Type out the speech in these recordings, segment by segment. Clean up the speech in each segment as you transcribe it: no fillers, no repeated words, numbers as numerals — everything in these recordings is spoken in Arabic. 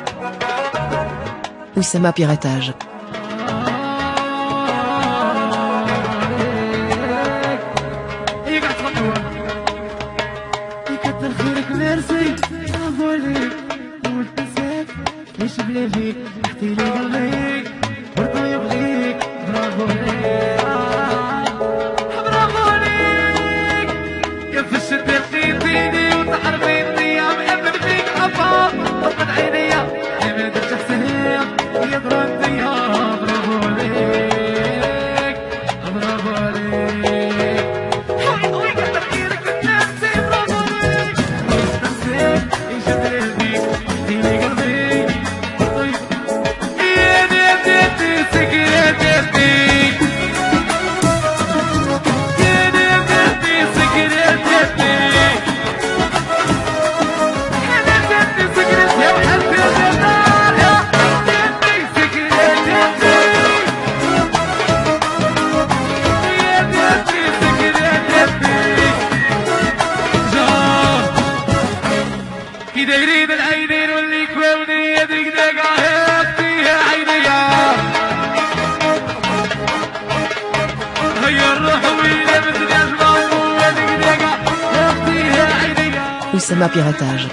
Oussama Piratage. يكتر خيرك ميرسي برافو عليك ونسيت ليش بلا فيك اختي لي قلبي برضو يبغيك برافو عليك برافو عليك يا فش تلقيتيني وتحرميني يا مأمن فيك عفاف طفت عينيا يا ما درت حسين يا ضربتيها برافو عليك برافو عليك دايرين العينين واللي كوني يدك دقاها فيها عينيا هيا الروح ويلي مثل الاسباب ويدك دقاها فيها عينيا Oussama Piratage.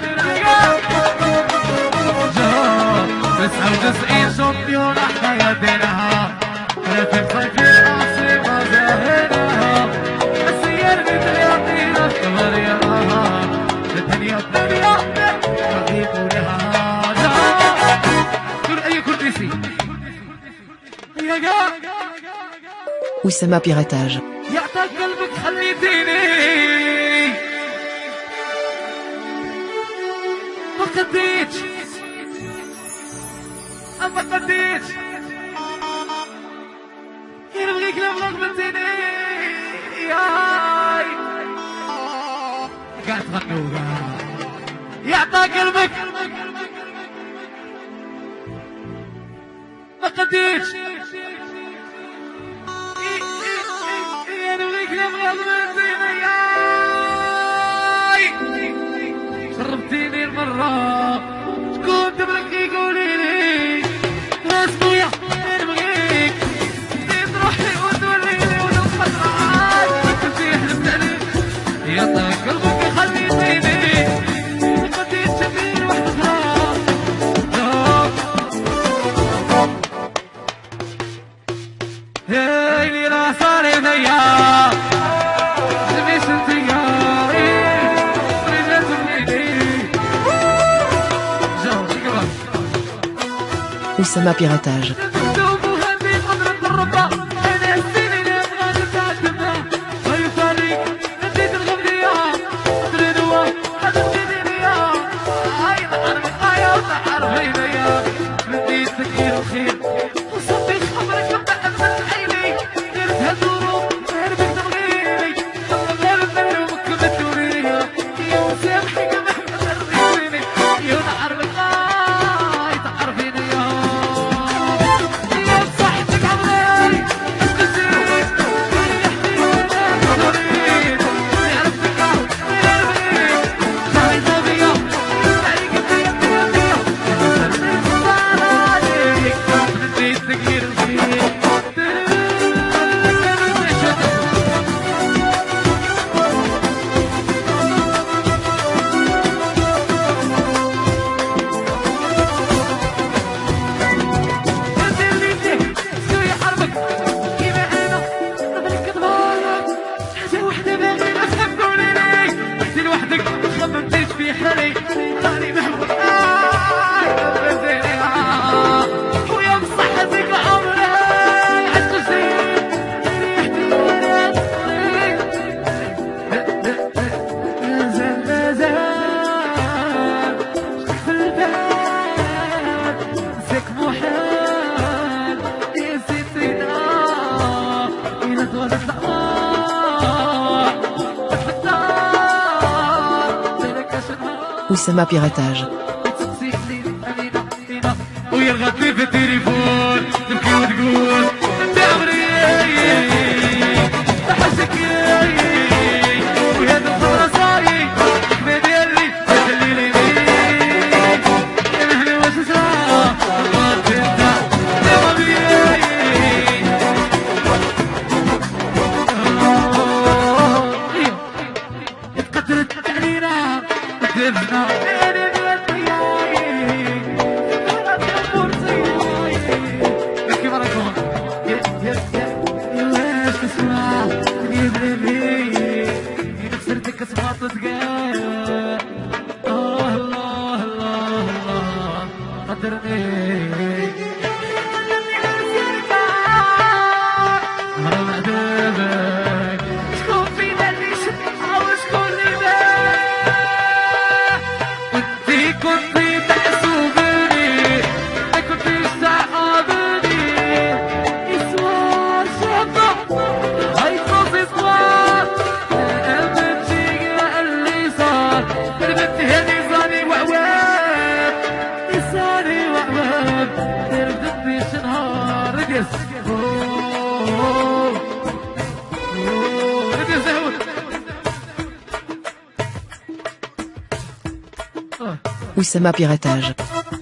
99 شامبيون حياتنا في الصيف العاصمة زاهرها السير مثل يعطينا الصبر يراها الدنيا Oussama Piratage. يعطاك قلبك خليتيني ما قديتش ما قديتش يرغيك لما غبنتيني ياي قاعد تغنوا يعطاك قلبك ما قديتش شربتيني المرة شكون دبلك يقولي لي راس بويا نبغيك تروحي وتوليني ونبقى معاك كنتي حلمت عليك يعطاك قلبك خليتيني قديت شبين وحدة هاي لي راه صاري فيا Oussama Piratage. Oussama Piratage. ويرغبني في التليفون تبكي وتقول انت عمري تحسك وهذا الصبر صايي ما ديالي تدلي لي يا مهلا واش قدرني هرب عذابك شكون فينا اللي شفنا وشكون اللي باه كنتي تحسبني ما كنتيش تعقبني إسوار شاطة هاي صوص إسوار البنتي اللي صار البنت هذي صاري وعواب صاري وعواب تردد بيش نهار رقص Oussama Piratage.